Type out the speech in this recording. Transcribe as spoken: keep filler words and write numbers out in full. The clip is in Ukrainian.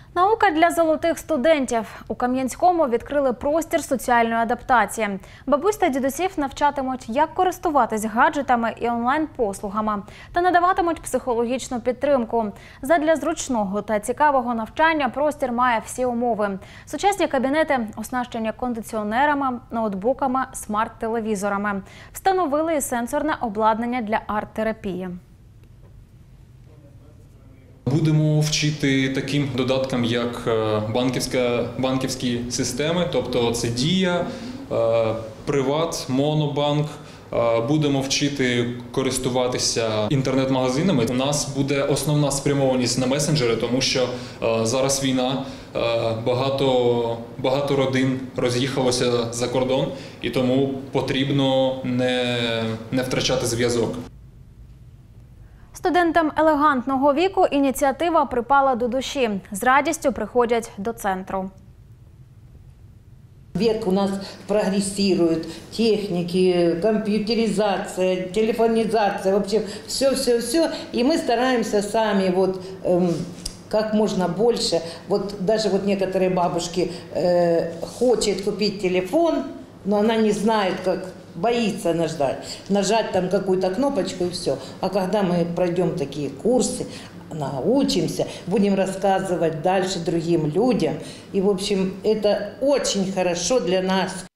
Наука для золотих студентів. У Кам'янському відкрили простір соціальної адаптації. Бабусь та дідусів навчатимуть, як користуватись гаджетами і онлайн-послугами та надаватимуть психологічну підтримку. Задля зручного та цікавого навчання простір має всі умови. Сучасні кабінети оснащені кондиціонерами, ноутбуками, смарт-телевізорами. Встановили і сенсорне обладнання для арт-терапії. Будемо вчити таким додаткам, як банківська, банківські системи, тобто це Дія, Приват, Монобанк. Будемо вчити користуватися інтернет-магазинами. У нас буде основна спрямованість на месенджери, тому що зараз війна, багато, багато родин роз'їхалося за кордон, і тому потрібно не, не втрачати зв'язок. Студентам елегантного віку ініціатива припала до душі. З радістю приходять до центру. Век у нас прогрессирует, техники, компьютеризация, телефонизация, вообще все-все-все. И мы стараемся сами вот эм, как можно больше. Вот даже вот некоторые бабушки э, хотят купить телефон, но она не знает, как, боится нажать, нажать там какую-то кнопочку и все. А когда мы пройдем такие курсы, научимся, будем рассказывать дальше другим людям. И, в общем, это очень хорошо для нас,